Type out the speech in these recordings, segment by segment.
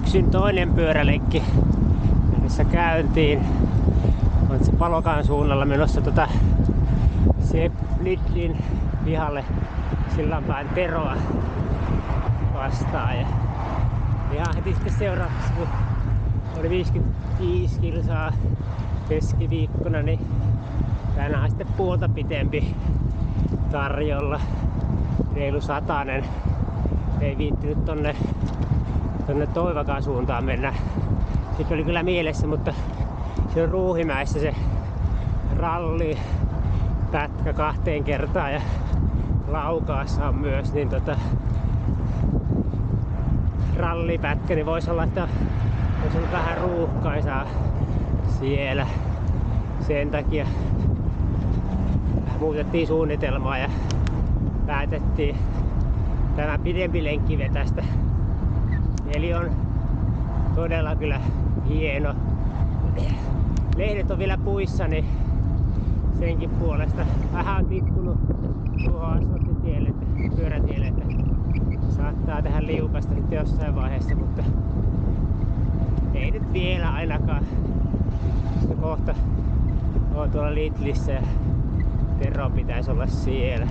syksyn toinen pyörälenkki missä käyntiin. On se Palokan suunnalla menossa Sepp Lidlin pihalle Sillanpään Teroa vastaan. Ja ihan heti sitten seuraavaksi, kun oli 55 kilsaa keskiviikkona, niin tänään sitten puolta pitempi tarjolla. Reilu 100. Ei viittinyt tonne Toivakan suuntaan mennä. Sitten oli kyllä mielessä, mutta se on Ruuhimäessä se rallipätkä 2 kertaa ja Laukaassa on myös niin rallipätkä, niin voisi olla, että olisi ollut vähän ruuhkaisaa siellä. Sen takia muutettiin suunnitelmaa ja päätettiin tämä pidempi lenkki vetästä. Eli on todella kyllä hieno. Lehdet on vielä puissa, niin senkin puolesta vähän on tippunut tuohon asfalttitielle, pyörätielle, että saattaa tähän liukasta sitten jossain vaiheessa, mutta ei nyt vielä ainakaan. Sitten kohta on tuolla Lidlissä ja Tero pitäisi olla siellä.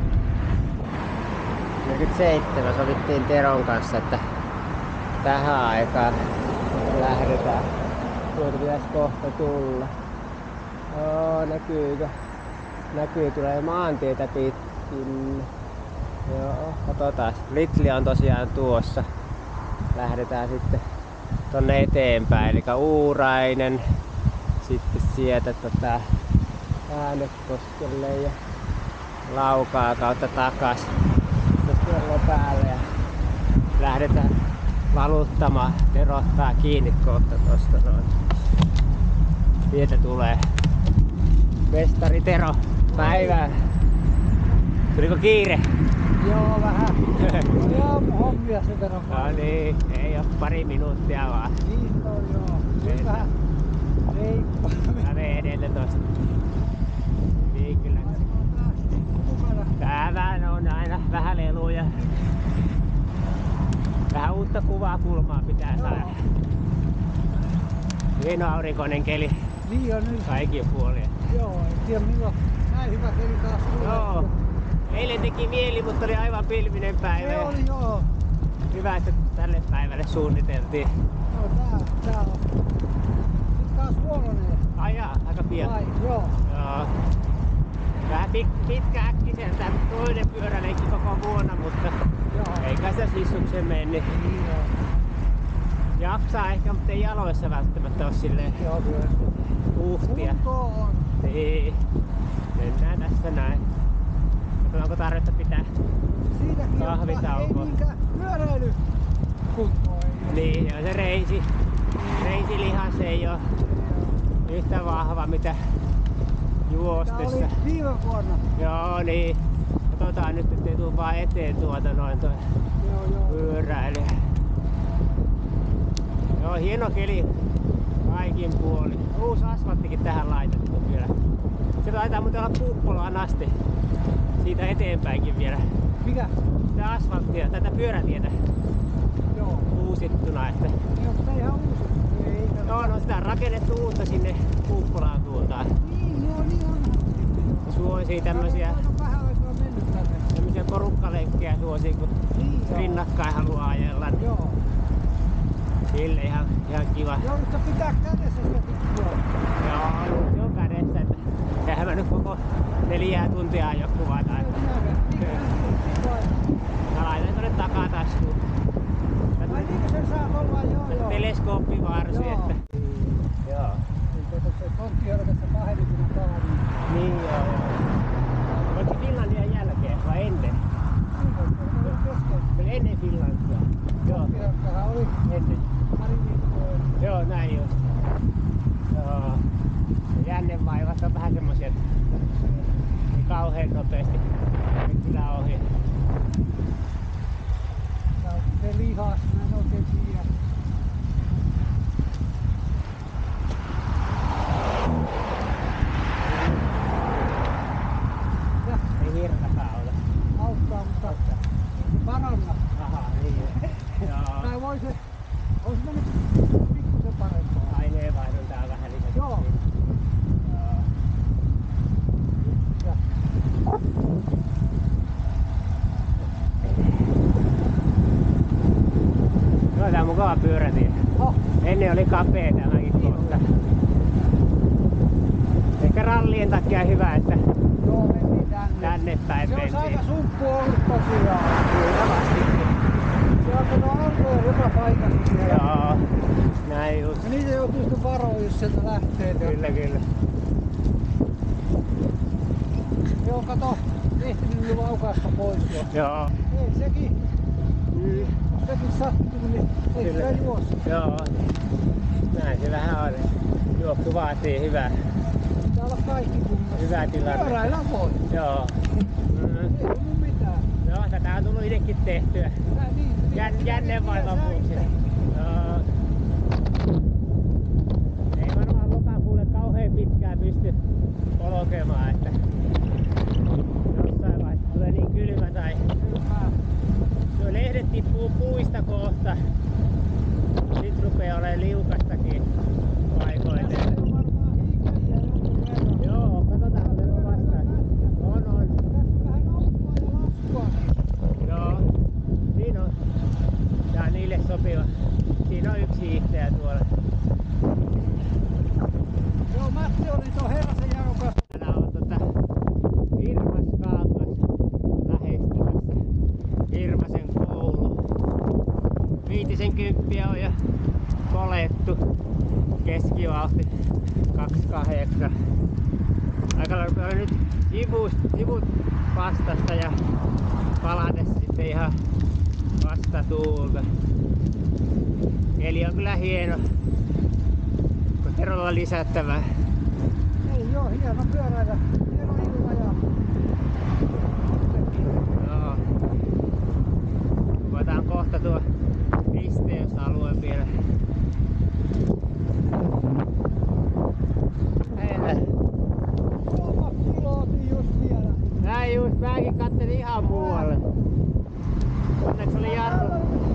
47 sovittiin Teron kanssa, että tähän aikaan lähdetään. Tuolta pitäisi kohta tulla. Näkyykö? Näkyy, tulee maantietä pitkin. Joo, katsotaan. Lidli on tosiaan tuossa. Lähdetään sitten tonne eteenpäin, eli Uurainen. Sitten sieltä Äänekoskelle ja Laukaa kautta takas. Kello päälle ja lähdetään valuttamaan. Tero ottaa kiinni kohta tosta noin. Sieltä tulee mestari Tero. Päivää. Tuliko kiire? Joo, vähän. Joo, hommia sen verran. No niin, ei oo pari minuuttia vaan. Niin on joo. Nyt vähän reippa. Mä menen edeltä tosta. Niin kyllä. Täällä on aina vähän leluja. Vähän uutta kuvakulmaa pitää saada. Hieno aurinkoinen keli. Niin on nyt. Kaikin puolin. Joo, en tiedä milloin näin hyvä keli taas tulee. Joo. Eilen teki mieli, mutta oli aivan pilvinen päivä. Se oli joo. Hyvä, että tälle päivälle suunniteltiin. Joo, tää on. Nyt taas huononee. Ajaa, aika pian. Ai, joo. Joo. Vähän pitkä äkkisen tää toinen pyörälenkki koko vuonna, mutta Joo. eikä se sissukseen mene. Niin joo. Jaksaa ehkä, mutta ei jaloissa välttämättä ole silleen Joo, kyllä. puhtia. Kunto on. Niin. Mennään tässä näin. Onko tarvetta pitää Siitäkin kahvitaukoa? Ei niinkään pyöräily kuntoa. Niin, joo, se reisilihas ei oo yhtä vahva mitä juostessa. Tää oli viime vuonna. Joo, niin. Katsotaan nyt, ettei tuu vaan eteen noin toi Joo. pyöräily. Joo, hieno keli kaikin puolin. Uusi asfalttikin tähän laitettu vielä. Se taitaa muuten olla Puuppolaan asti. Siitä eteenpäinkin vielä. Mikä? Sitä asfalttia, tätä pyörätietä Joo. uusittuna. Että... Niin onko tää ihan uusi? Ei. Joo, no sitä on rakennettu uutta sinne Puuppolaan suuntaan. Niin, joo, niin onhan. Suosii tämmösiä Vähän aikaa mennyt tänne. tämmösiä porukkalenkkejä suosii, kun Niin, joo. rinnakkain haluaa ajella. Joo. Sille ihan kiva. Joudutko pitää kädessä sitä tikkua? Joo, se on kädessä. Että... Sehän mä nyt koko 4 tuntia ajo kuvataan. Mä laitan tonne takataskuun. Ai niinkö sen saa olla? Joo. Teleskooppivarsi, Joo. että... Joo. Se tonttihölkässä 20 talvi. Niin joo. Oliko Finlandian jälkeen vai ennen? Kyllä ennen Finlandia. Joo. Tonttihölkkähän oli Ennen. pari viikkoa. Joo, näin just. Joo. Jännevaivat on vähän semmosia, että ei kauhean nopeasti kyllä ohi. Se lihas, mä en oikein tiedä. Ei hirtakaan ole. Auttaa, mutta paranna. Aha, niin. Joo. Tai vois on mukava pyörätie. Oh, Ennen oli kapea tämäkin kohta. Ehkä rallien takia hyvä, että joo, mentiin tänne päin Se olisi mentiin. aika sumppu ollut tosiaan. Kyllä vastikin. Sieltä on autoja joka paikassa siellä. Joo, näin just. Ja niitä joutuu sitten varoa, jos sieltä lähtee. Kyllä, kyllä. Joo, kato, ehtinyt nyt laukaista pois jo. Joo. Ei sekin, Mm. sekin sattuu, niin ei Kyllä. sitä juossa. Joo. Näin se vähän on. Juoksu vaatii hyvää Pitää olla kaikki kunnossa. Hyvä tilanne. Pyöräillä voi. Joo. Ei tullut mitään. Joo, tätä on tullut itsekin tehtyä. Jännevaivan vuoksi. Joo. Ei varmaan lokakuulle kauhean pitkään pysty polkemaan, että jossain vaiheessa tulee niin kylmä tai nuo lehdet tippuu puista kohta. Sit rupee olemaan liukastakin paikoilleen. Tässä on varmaan hiikäjiä jonkun verran. Joo, katsotaan tuleeko vastaan. On. Tässä on vähän nousua ja laskua. Joo, siinä on. Tää on niille sopiva. Siinä on yksi hiihtäjä tuolla. Joo, Matti oli tuon Herrasen Jaron kanssa. Täällä on Hirvaskangas lähestymässä. Hirvasen koulu. 50 on jo kolettu. Keskivauhti 28. Aika lailla nyt sivut vastasta ja palades sitten ihan vastatuulta. Eli on kyllä hieno. Koterolla lisättävää. Ei joo, hieno pyöräillä. Hieno ilma ja... Joo. Kuvataan kohta tuo risteysalue vielä. Kolmas pilooti just vielä. Näin just, mäkin katselin ihan muualle. Onneksi oli jarru.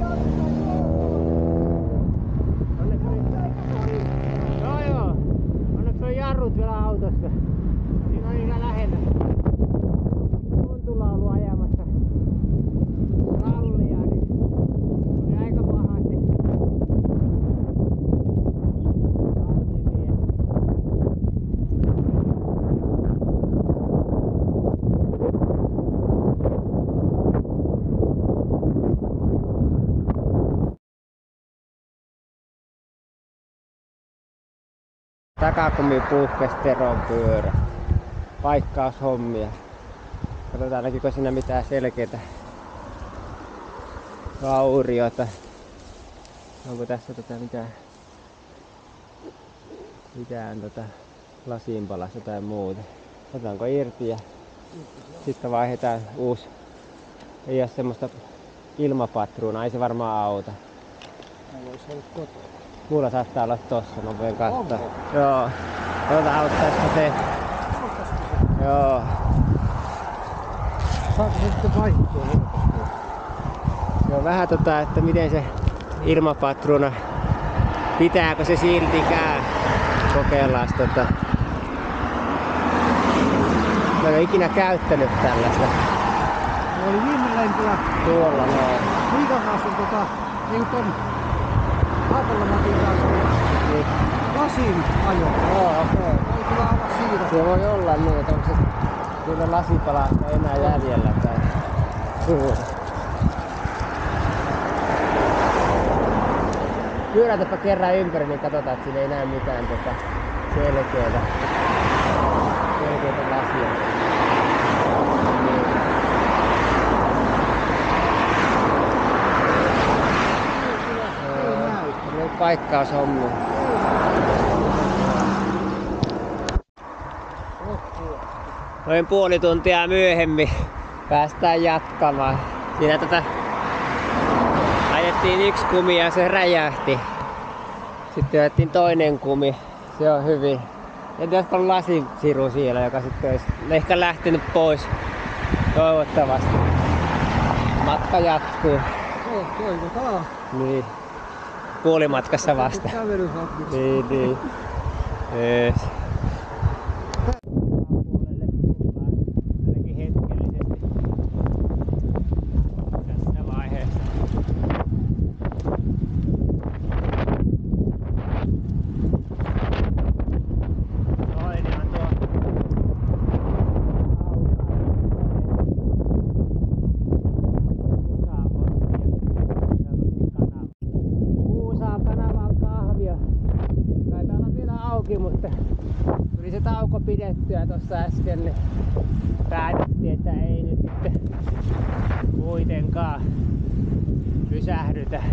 Onneksi oli... Joo. Onneksi oli jarrut vielä autossa. Siinä oli ihan lähellä. Montulla ollut ajamassa rallia, niin oli aika pahasti. Takakummi puhkesi Teron pyörä. Paikkaushommia. Katsotaan näkyykö siinä mitään selkeitä vauriota. Onko tässä mitään lasinpalasta tai muuta. Otetaanko irti ja sitten vaihdetaan uusi. Ei oo semmoista ilmapatruunaa, ei se varmaan auta. Mä vois olla kotona. Mulla saattaa olla tossa, mä voin katsoa. Onko? Joo. Katsotaan auttaisiko se. Auttaisiko se? Joo. Saako se sitten vaihtua? Se on vähän että miten se ilmapatruuna, pitääkö se siltikään. Kokeillaan Mä en ole ikinä käyttänyt tällaista. Se oli viime lenkillä. Tuolla Miikan kanssa niin ton Haapalan-Matin kanssa Niin. lasin ajo. Joo, okei. Voi kyllä olla siinä. Se voi olla niin, että onko se kyllä lasipalasta enää jäljellä tai muuta. Pyörätäpä kerran ympäri, niin katsotaan, että siinä ei näe mitään selkeätä lasia. Nyt paikkaushommia. Noin puoli tuntia myöhemmin päästään jatkamaan. Siinä ajettiin yksi kumi ja se räjähti. Sitten ajettiin toinen kumi. Se on hyvin. En tiedä, olisiko ollut lasisiru siellä, joka sitten olisi ehkä lähtenyt pois. Toivottavasti. Matka jatkuu. Toivotaan. Niin. Puolimatkassa vasta. Kävelyhatkiksi. Niin. Yes. Puolelle tullaan ainakin hetkellisesti tässä vaiheessa. auki, mutta tuli se tauko pidettyä tuossa äsken, niin päätettiin, että ei nyt sitten kuitenkaan pysähdytä.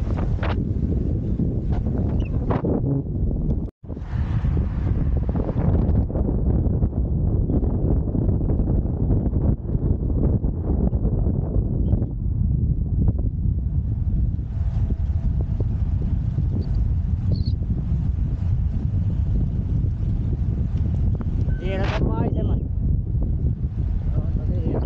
Hienot on maisemat. No, tosi hieno.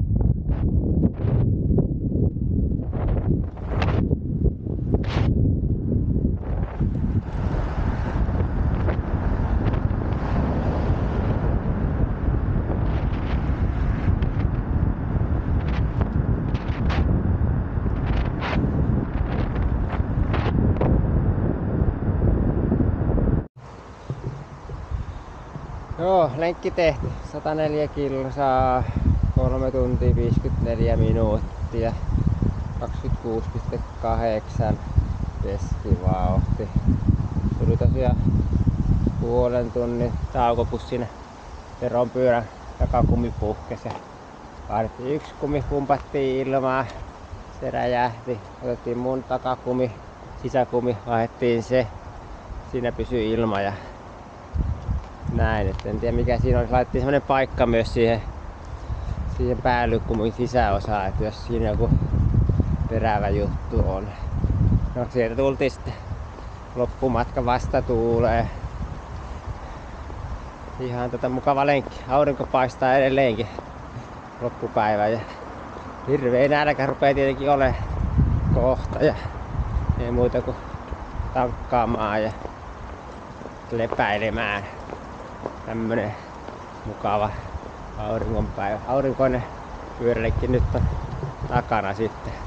Joo, lenkki tehty. 104 kilsaa, 3 tuntia 54 minuuttia, 26,8 keskivauhti. Tuli tosiaan puolen tunnin tauko, kun siinä veronpyörän takakumi puhkesi. Vaadittiin yksi kumi, pumpattiin ilmaa, se räjähti. Otettiin mun takakumi, sisäkumi, vaihdettiin se. Siinä pysyi ilma ja näin, et en tiedä mikä siinä on. Laitettiin semmonen paikka myös siihen päällykkumin sisäosaan, että jos siinä joku terävä juttu on. No sieltä tultiin sitten loppumatka vastatuuleen. Ihan mukava lenkki. Aurinko paistaa edelleenkin loppupäivä ja hirveä nälkä rupee tietenkin olemaan kohta ja ei muuta kuin tankkaamaan ja lepäilemään. Tämmönen mukava auringonpäivä. Aurinkoinen pyörälenkki nyt on takana sitten.